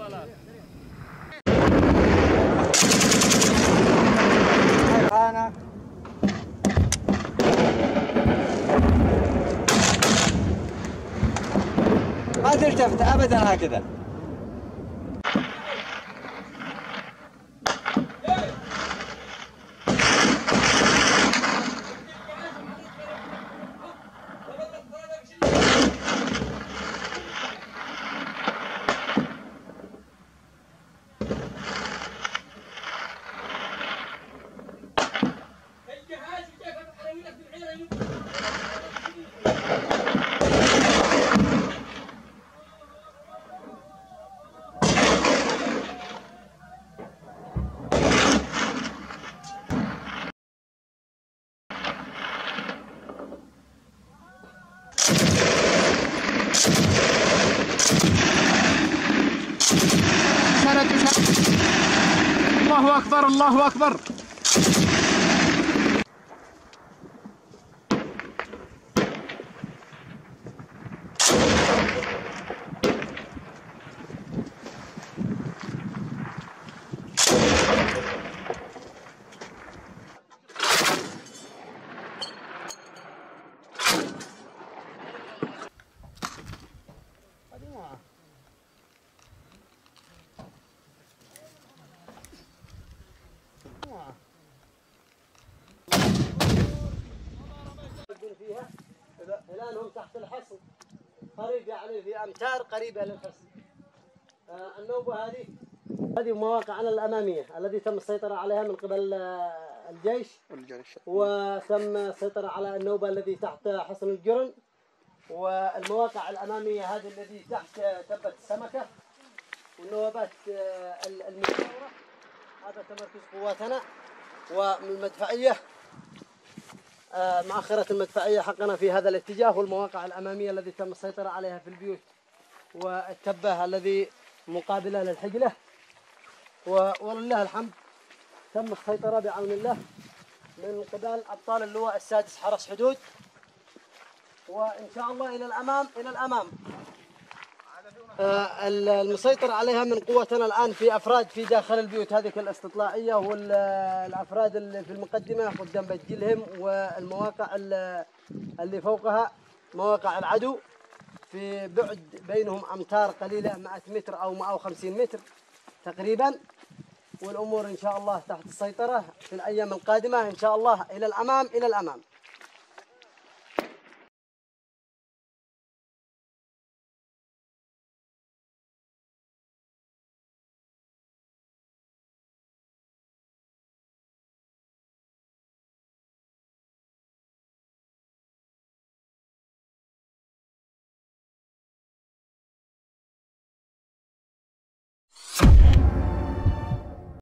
ما تلتفت ابدا هكذا. الله أكبر الله أكبر. فيها الآن هم تحت الحصن قريب، يعني في أمتار قريبة للحصن. النوبة هذه مواقعنا الأمامية التي تم السيطرة عليها من قبل الجيش، وتم السيطرة على النوبة الذي تحت حصن الجرن، والمواقع الأمامية هذه التي تحت تبة السمكة، والنوبات المجاورة. هذا تمركز قواتنا والمدفعية، مؤخرة المدفعية حقنا في هذا الاتجاه، والمواقع الأمامية التي تم السيطرة عليها في البيوت، والتبة الذي مقابلة للحجلة. ولله الحمد تم السيطرة بعون الله من قبل أبطال اللواء السادس حرس حدود، وإن شاء الله إلى الأمام إلى الأمام. المسيطر عليها من قوتنا الآن في أفراد في داخل البيوت هذه الاستطلاعية، والأفراد اللي في المقدمة قدام بتجلهم، والمواقع اللي فوقها مواقع العدو في بعد بينهم أمتار قليلة، 100 متر أو 150 متر تقريبا. والأمور إن شاء الله تحت السيطرة في الأيام القادمة إن شاء الله إلى الأمام إلى الأمام.